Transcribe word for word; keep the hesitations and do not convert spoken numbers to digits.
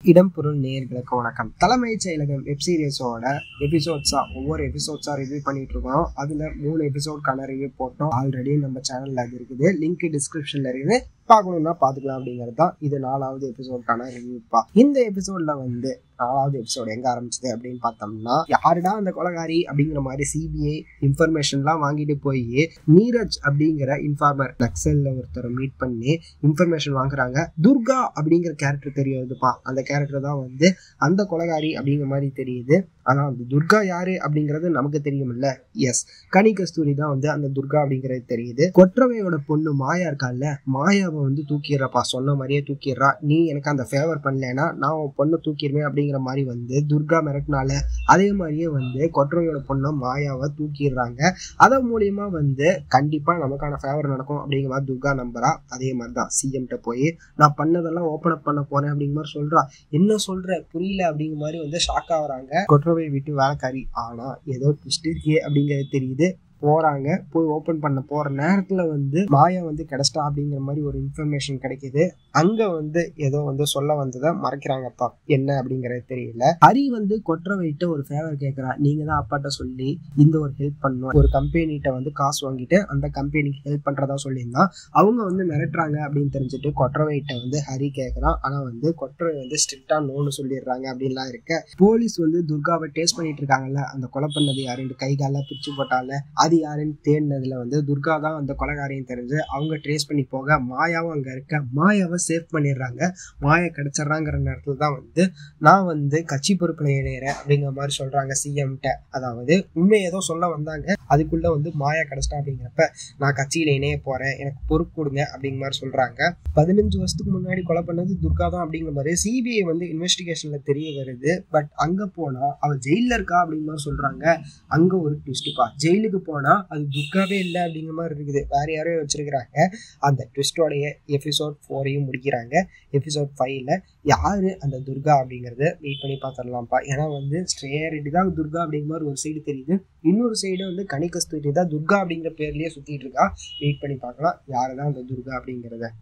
இடம் பொருள் நேயர்களுக்கு வணக்கம். தலைமைச் செயலகம் வெப் சீரிஸோட எபிசோட்ஸா ஒவ்வொரு எபிசோட்ஸா ரிவ்யூ பண்ணிட்டு இருக்கோம். அதுல மூணு எபிசோட்கான ரிவ்யூ போட்டோம். ஆல்ரெடி நம்ம சேனல்ல அது இருக்குது, லிங்க் டிஸ்கிரிப்ஷன்ல இருக்குது, பார்க்கணும்னா பார்த்துக்கலாம். அப்படிங்கிறது தான் இது நாலாவது எபிசோட்கான ரிவ்யூப்பா. இந்த எபிசோட்ல வந்து நாலாவது எபிசோட் எங்க ஆரம்பிச்சது அப்படின்னு பார்த்தோம்னா, யாருடா அந்த கொலைகாரி அப்படிங்கிற மாதிரி சிபிஐ இன்ஃபர்மேஷன்லாம் வாங்கிட்டு போய் நீரஜ் அப்படிங்கிற இன்ஃபார்மர் நக்சல்ல ஒருத்தரை மீட் பண்ணி இன்ஃபர்மேஷன் வாங்குறாங்க. துர்கா அப்படிங்கிற கேரக்டர் தெரியுதுப்பா. அந்த கேரக்டர் தான் வந்து அந்த கொலைகாரி அப்படிங்கிற மாதிரி தெரியுது. ஆனா அந்த துர்கா யாரு அப்படிங்கிறது நமக்கு தெரியுமில்ல. எஸ், கனி கஸ்தூரி தான் வந்து அந்த துர்கா அப்படிங்கிறது தெரியுது. கொற்றவையோட பொண்ணு மாயா இருக்கால, மாயாவை வந்து தூக்கிடுறப்பா. சொன்ன மாதிரியே தூக்கிடுறா. நீ எனக்கு அந்த ஃபேவர் பண்ணலன்னா நான் உன் பொண்ணை தூக்கிடுவேன் அப்படிங்கிற மாதிரி வந்து துர்கா மிரட்டினால அதே மாதிரியே வந்து கொற்றவையோட பொண்ணை மாயாவை தூக்கிடுறாங்க. அதன் மூலியமா வந்து கண்டிப்பா நமக்கான ஃபேவர் நடக்கும் அப்படிங்கிற மாதிரி துர்கா நம்புறா. அதே மாதிரிதான் சிஎம்கிட்ட போய் நான் பண்ணதெல்லாம் ஓப்பன் அப் பண்ண போறேன் அப்படிங்கிற மாதிரி சொல்றா. என்ன சொல்ற புரியல அப்படிங்கிற மாதிரி வந்து ஷாக் ஆகுறாங்க. கொற்றவை வீட்டு வேலைக்காரி. ஆனா ஏதோ ட்விஸ்ட் இருக்கே அப்படிங்கிறது தெரியுது. போறாங்க, போய் ஓபன் பண்ண போற நேரத்துல வந்து மாயா வந்து கிடைச்சிட்டா அப்படிங்கிற மாதிரி ஒரு இன்ஃபர்மேஷன் கிடைக்குது. அங்க வந்து ஏதோ வந்து சொல்ல வந்ததை மறைக்கிறாங்கப்பா. என்ன அப்படிங்கறது தெரியல. ஹரி வந்து கொற்றவைட்ட ஒரு ஃபேவர் கேட்கறா. நீங்க தான் அப்பாட்ட சொல்லி இந்த ஒரு ஹெல்ப் பண்ணும், ஒரு கம்பெனிட்ட வந்து காசு வாங்கிட்டு அந்த கம்பெனிக்கு ஹெல்ப் பண்றதா சொல்லியிருந்தான். அவங்க வந்து மிரட்டுறாங்க அப்படின்னு தெரிஞ்சுட்டு கொற்றவைட்ட வந்து ஹரி கேட்கறான். ஆனா வந்து கொற்றவை வந்து ஸ்ட்ரிக்டா நோன்னு சொல்லிடுறாங்க அப்படின்லாம் இருக்க. போலீஸ் வந்து துர்காவை டேஸ்ட் பண்ணிட்டு இருக்காங்கல்ல, அந்த கொலை பண்ணது யாருன்னு கை கால பிரிச்சு போட்டால அது யாருன்னு தேடினதுல வந்து துர்கா தான் அந்த கொலைகாரின்னு தெரிஞ்சு அவங்க ட்ரேஸ் பண்ணி போக மாயாவும் அங்க இருக்க. மாயாவை சேவ் பண்ணிடுறாங்க. மாயா கிடைச்சிடறாங்கிற நேரத்துல தான் வந்து நான் வந்து கட்சி பொறுப்புல இணையறேன் அப்படிங்கிற மாதிரி சொல்றாங்க சிஎம்கிட்ட. அதாவது உண்மை ஏதோ சொல்ல வந்தாங்க, அதுக்குள்ள வந்து மாயா கிடைச்சிட்டா அப்படிங்கிறப்ப நான் கட்சியில இணைய போறேன், எனக்கு பொறுப்பு கொடுங்க அப்படிங்கிற மாதிரி சொல்றாங்க. பதினஞ்சு வருஷத்துக்கு முன்னாடி கொலை பண்ணது துர்கா தான் அப்படிங்கிற மாதிரி சிபிஐ வந்து இன்வெஸ்டிகேஷன்ல தெரிய வருது. பட் அங்க போனா அவ ஜெயில இருக்கா அப்படிங்கிற மாதிரி சொல்றாங்க. அங்க ஒரு ட்விஸ்ட்பா. ஜெயிலுக்கு போனா அது துர்காவே இல்லை அப்படிங்கிற மாதிரி இருக்குது, வேற யாரையும் வச்சிருக்கிறாங்க. அந்த ட்விஸ்டோடைய எபிசோட் ஃபோரையும் முடிக்கிறாங்க. எபிசோட் ஃபைவ்ல யாரு அந்த துர்கா அப்படிங்கறத வெயிட் பண்ணி பார்த்துடலாம்ப்பா. ஏன்னா வந்து ஸ்ட்ரேயரிட்டி தான் துர்கா அப்படிங்கிற மாதிரி ஒரு சைடு தெரியுது, இன்னொரு சைடு வந்து கனி கஸ்தூரி தான் துர்கா அப்படிங்கிற பேர்லயே சுத்திட்டு இருக்கா. வெயிட் பண்ணி பார்க்கலாம் யாருதான் அந்த துர்கா அப்படிங்கிறத.